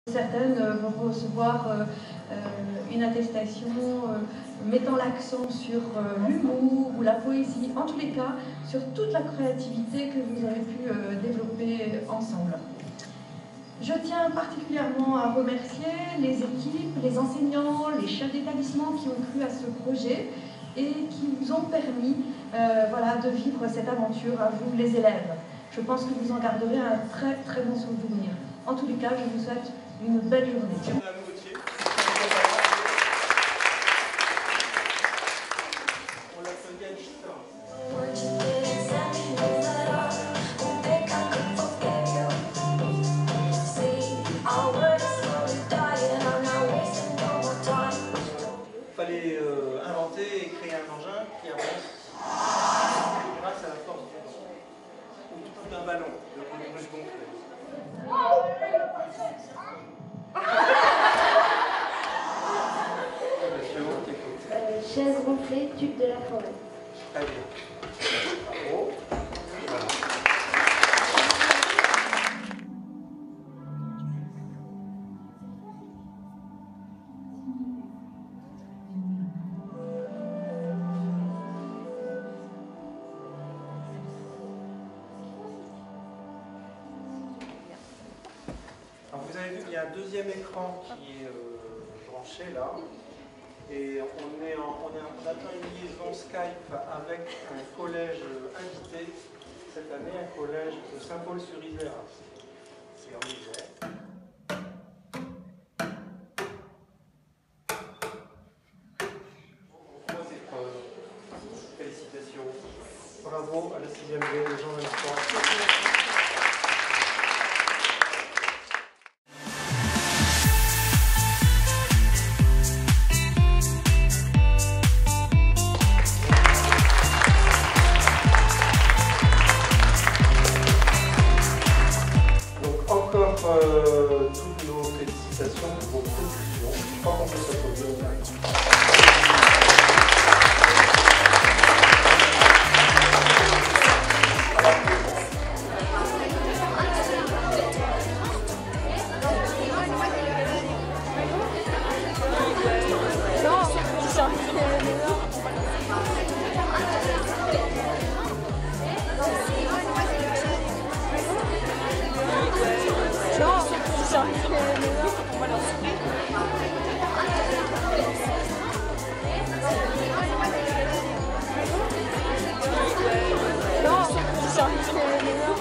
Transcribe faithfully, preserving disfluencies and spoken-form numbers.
Certaines vont recevoir euh, une attestation euh, mettant l'accent sur euh, l'humour ou la poésie, en tous les cas sur toute la créativité que vous avez pu euh, développer ensemble. Je tiens particulièrement à remercier les équipes, les enseignants, les chefs d'établissement qui ont cru à ce projet et qui vous ont permis euh, voilà, de vivre cette aventure à vous les élèves. Je pense que vous en garderez un très très bon souvenir. En tous les cas, je vous souhaite une belle journée. Il fallait euh, inventer et créer un engin qui avance grâce à la force du vent. Ou tout d'un ballon de ruche gonflée. Euh, chaise gonflée, tube de la forêt. Très bien. Bravo. Voilà. Alors vous avez vu qu'il y a un deuxième écran qui est euh, branché là. Et on, est en, on, est en, on attend une liaison Skype avec un collège invité, cette année un collège de Saint-Paul-sur-Isère. C'est en Isère. Félicitations. Bravo à la sixième B, les gens de l'histoire. Euh, toutes nos félicitations pour vos productions. Je crois qu'on peut s'applaudir. Non,